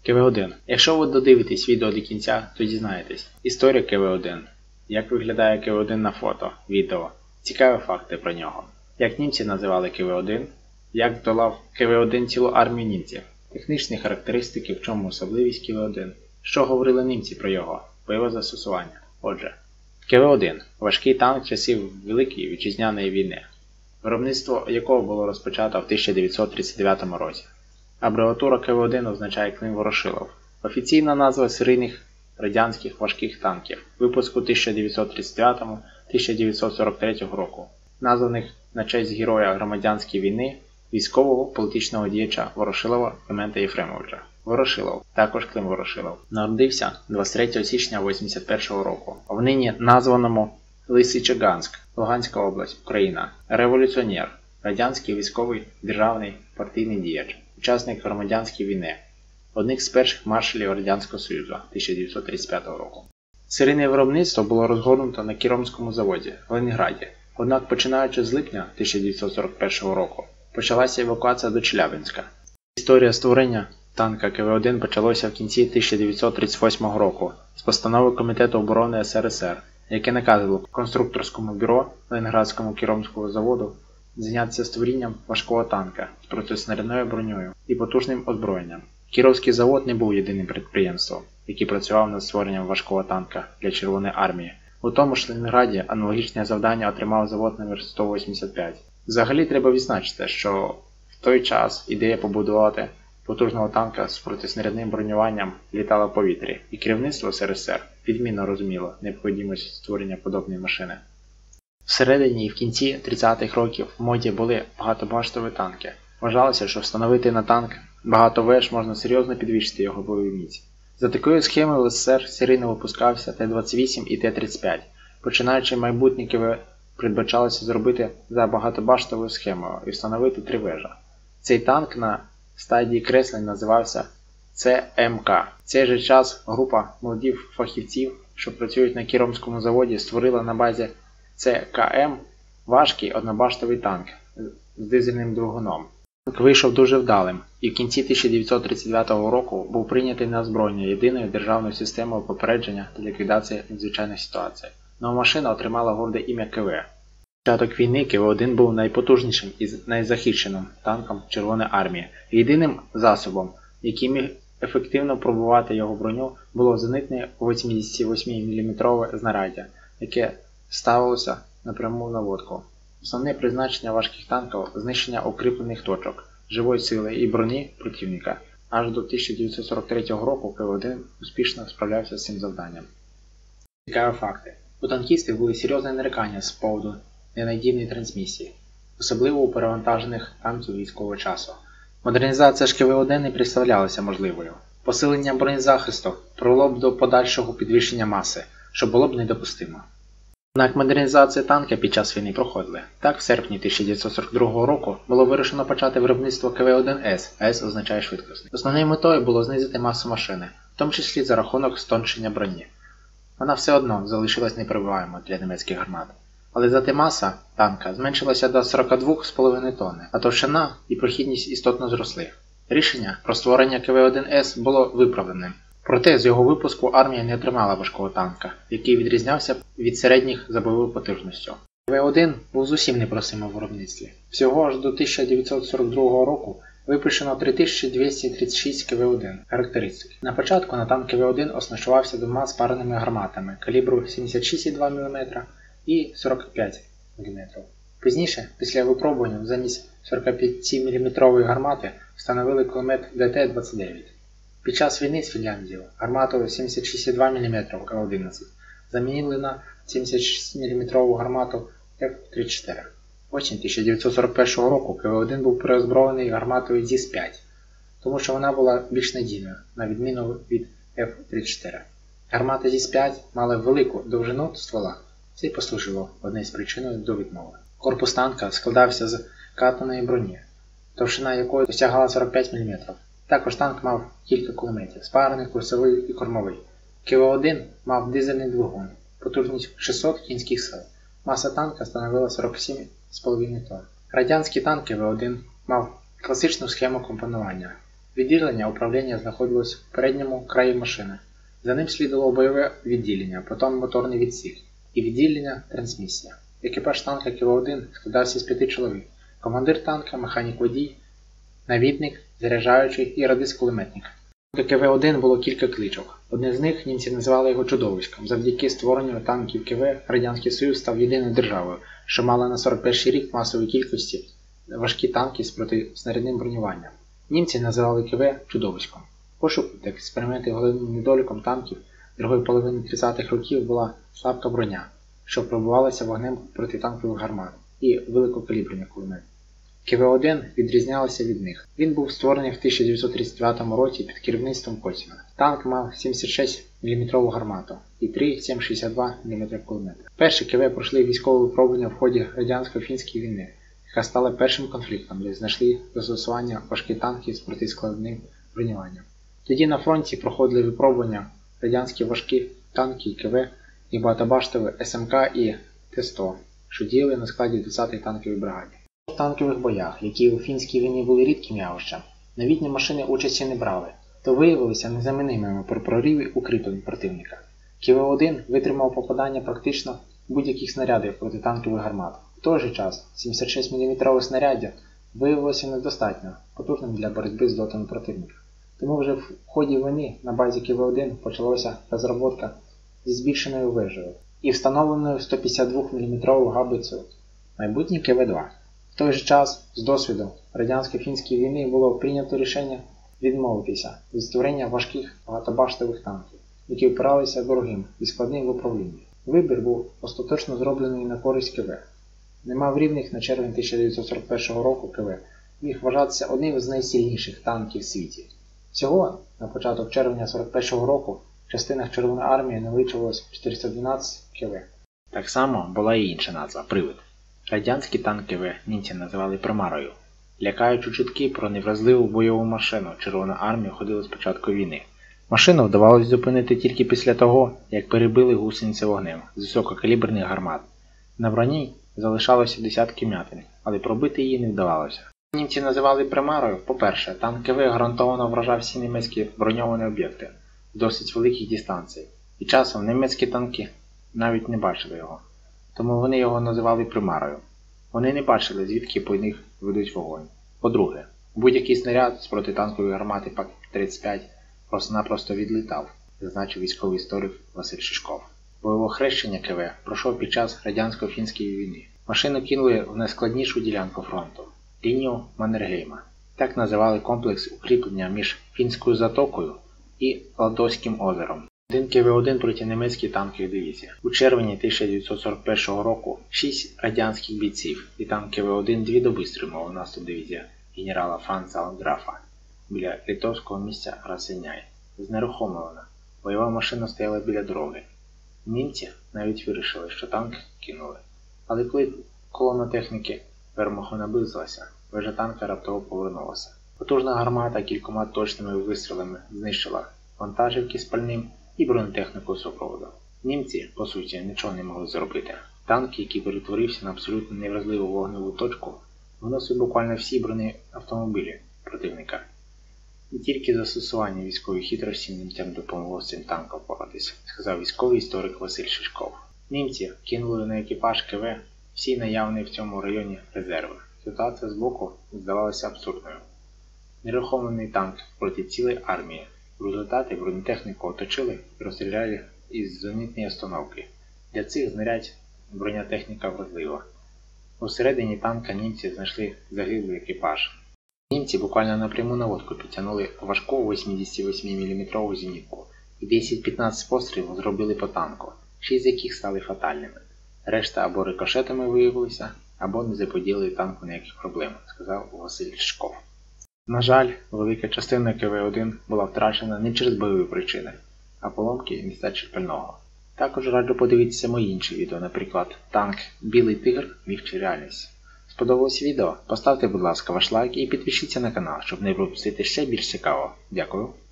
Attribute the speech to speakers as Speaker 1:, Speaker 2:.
Speaker 1: КВ-1. Якщо ви додивитесь відео до кінця, то дізнаєтесь. Історія КВ-1. Як виглядає КВ-1 на фото, відео. Цікаві факти про нього. Як німці називали КВ-1. Як здолав КВ-1 цілу армію німців. Технічні характеристики, в чому особливість КВ-1. Що говорили німці про його. Бойове застосування. Отже. КВ-1 – важкий танк часів Великої Вітчизняної війни, виробництво якого було розпочато в 1939 році. Абревіатура КВ-1 означає Клим Ворошилов. Офіційна назва серійних радянських важких танків випуску 1939-1943 року, названих на честь героя громадянської війни, військового політичного діяча Ворошилова Климента Єфремовича. Ворошилов, також Клим Ворошилов, народився 23 січня 1981 року в нині названому Лисичанськ, Луганська область, Україна. Революціонер, радянський військовий, державний, партійний діяч, учасник громадянської війни, одним з перших маршалів Радянського Союзу 1935 року. Серійне виробництво було розгорнуто на Кіромському заводі в Ленінграді, однак починаючи з липня 1941 року почалася евакуація до Челябинська. Історія створення танка КВ-1 почалося в кінці 1938 року з постанови Комітету оборони СРСР, яке наказувало конструкторському бюро Ленінградському Кіромського заводу зайнятися створінням важкого танка з протиснарядною бронею і потужним озброєнням. Кіровський завод не був єдиним підприємством, який працював над створенням важкого танка для Червоної армії. У тому ж Ленінграді аналогічне завдання отримав завод номер 185. Взагалі треба відзначити, що в той час ідея побудувати потужного танка з протиснарядним бронюванням літала в повітрі, і керівництво СРСР відмінно розуміло необхідність створення подобної машини. Всередині і в кінці 30-х років в моді були багатобаштові танки. Вважалося, що встановити на танк багато веж можна серйозно підвищити його бойову міць. За такою схемою в СССР серійно випускався Т-28 і Т-35. Починаючи майбутнє КВ передбачалося зробити за багатобаштовою схемою і встановити 3 вежа. Цей танк на стадії креслень називався ЦМК. В цей же час група молодих фахівців, що працюють на Кіромському заводі, створила на базі ЦКМ важкий однобаштовий танк з дизельним двигуном. Танк вийшов дуже вдалим і в кінці 1939 року був прийнятий на озброєння єдиною державною системою попередження та ліквідації надзвичайних ситуацій. Нова машина отримала горде ім'я КВ. На початок війни КВ-1 був найпотужнішим і найзахищеним танком Червоної армії. Єдиним засобом, який міг ефективно пробувати його броню, було зенитне 88-мм знаряддя, яке ставилося напряму в наводку. Основне призначення важких танків – знищення укріплених точок, живої сили і броні противника. Аж до 1943 року КВ-1 успішно справлявся з цим завданням. Цікаві факти. У танкістів були серйозні нарікання з поводу ненадійної трансмісії, особливо у перевантажених танків військового часу. Модернізація ж КВ-1 не представлялася можливою. Посилення бронезахисту привело б до подальшого підвищення маси, що було б недопустимо. Однак модернізація танка під час війни проходили. Так, в серпні 1942 року було вирішено почати виробництво КВ-1С, С означає швидкість. Основною метою було знизити масу машини, в тому числі за рахунок стоншення броні. Вона все одно залишилась непробиваємою для німецьких гармат. Але зате маса танка зменшилася до 42,5 тонни, а товщина і прохідність істотно зросли. Рішення про створення КВ-1С було виправданим. Проте з його випуску армія не отримала важкого танка, який відрізнявся від середніх за бойовою потужністю. КВ-1 був зовсім непростим у виробництві. Всього ж до 1942 року випущено 3236 КВ-1 характеристик. На початку на танк КВ-1 оснащувався 2 спареними гарматами калібру 76,2 мм і 45 мм. Пізніше, після випробування, замість 45-мм гармати встановили кулемет ДТ-29. Під час війни з Фінляндією гармату 76,2 мм К-11 замінили на 76-мм гармату Ф-34. Осінь 1941 року КВ-1 був переозброєний гарматою ЗІС-5, тому що вона була більш надійною, на відміну від Ф-34. Гармата ЗІС-5 мала велику довжину ствола, це й послужило однією з причиною до відмови. Корпус танка складався з катаної броні, товщина якої досягала 45 мм. Також танк мав кілька кулеметів – спарений, курсовий і кормовий. КВ-1 мав дизельний двигун, потужність 600 кінських сил. Маса танка становила 47,5 тонн. Радянський танк КВ-1 мав класичну схему компонування. Відділення управління знаходилось в передньому краї машини. За ним слідувало бойове відділення, потім моторний відсік і відділення трансмісія. Екіпаж танка КВ-1 складався з 5 чоловік. Командир танка, механік-водій, навідник, заряджаючий і радист-кулеметник. У КВ-1 було кілька кличок. Одне з них німці називали його чудовиськом. Завдяки створенню танків КВ Радянський Союз став єдиною державою, що мала на 41 рік масової кількості важкі танки з протиснарядним бронюванням. Німці називали КВ чудовиськом. Пошук та експерименти головним недоліком танків другої половини 30-х років була слабка броня, що пробувалася вогнем протитанкових гармат і великокаліберних кулеметів. КВ-1 відрізнялася від них. Він був створений в 1939 році під керівництвом Косіна. Танк мав 76 мм гармату і 3 7,62 мм кулемети. Перші КВ пройшли військове випробування в ході радянсько-фінської війни, яка стала першим конфліктом, де знайшли застосування важкі танки з протискладним бронюванням. Тоді на фронті проходили випробування радянські важкі танки КВ і багатобаштові СМК і Т-100, що діяли на складі 10-ї танкової бригади. В танкових боях, які у фінській війні були рідким явищем, новітні машини участі не брали, то виявилися незамінимими при прориві укріплень противника. КВ-1 витримав попадання практично будь-яких снарядів протитанкових гармат. В той же час 76 мм снаряддя виявилося недостатньо потужним для боротьби з дотами противника. Тому вже в ході війни на базі КВ-1 почалася розробка зі збільшеною вежею і встановленою 152 мм гаубицею майбутній КВ-2. В той же час, з досвіду радянсько-фінської війни було прийнято рішення відмовитися від створення важких багатобаштових танків, які впиралися дорогим і складним в управлінні. Вибір був остаточно зроблений на користь КВ. Не мав рівних на червень 1941 року КВ, міг вважатися одним з найсильніших танків в світі. Всього, на початок червня 1941 року, в частинах Червоної армії налічувалось 412 КВ. Так само була і інша назва – «Привид». Радянські танки КВ німці називали «Примарою». Лякаючи чутки про невразливу бойову машину, Червона армія ходила з початку війни. Машину вдавалося зупинити тільки після того, як перебили гусениці вогнем з висококаліберних гармат. На броні залишалося десятки вмятин, але пробити її не вдавалося. Німці називали «Примарою». По-перше, танк КВ гарантовано вражав всі німецькі броньовані об'єкти з досить великих дистанцій, і часом німецькі танки навіть не бачили його. Тому вони його називали «Примарою». Вони не бачили, звідки по них ведуть вогонь. По-друге, будь-який снаряд з протитанкової гармати ПАК-35 просто-напросто відлітав, зазначив військовий історик Василь Шишков. Бойове хрещення КВ пройшов під час радянсько-фінської війни. Машину кинули в найскладнішу ділянку фронту – лінію Маннергейма. Так називали комплекс укріплення між Фінською затокою і Ладозьким озером. Один КВ-1 проти німецької танкової дивізії. У червні 1941 року 6 радянських бійців і танк КВ-1 2 доби стримував наступ дивізії генерала Франца Ландграфа біля литовського місця Расеняй. Знерухомлена, бойова машина стояла біля дороги. Німці навіть вирішили, що танк кинули. Але коли колона техніки вермаху наблизилася, вежа танка раптово повернулася. Потужна гармата кількома точними вистрілами знищила вантажівки з пальним і бронетехніку супроводу. Німці, по суті, нічого не могли зробити. Танк, який перетворився на абсолютно невразливу вогневу точку, виносив буквально всі бронеавтомобілі противника. І тільки застосування військової хитрості німцям допомогло з цим танком впоратися, сказав військовий історик Василь Шишков. Німці кинули на екіпаж КВ всі наявні в цьому районі резерви. Ситуація збоку здавалася абсурдною. Нерухомлений танк проти цілої армії. В результаті бронетехніку оточили і розстріляли із зенітної установки. Для цих знарядь бронетехніка вразлива. Усередині танка німці знайшли загиблий екіпаж. Німці буквально напряму на лодку підтягнули важку 88 мм зенітку і 10-15 пострілів зробили по танку, 6 з яких стали фатальними. Решта або рикошетами виявилися, або не заподіяли танку ніяких проблем, сказав Василь Шишков. На жаль, велика частина КВ-1 була втрачена не через бойові причини, а поломки і нестачі пального. Також раджу подивитися мої інші відео, наприклад, танк «Білий тигр. Міф чи реальність». Сподобалось відео? Поставте, будь ласка, ваш лайк і підпишіться на канал, щоб не пропустити ще більш цікавого. Дякую.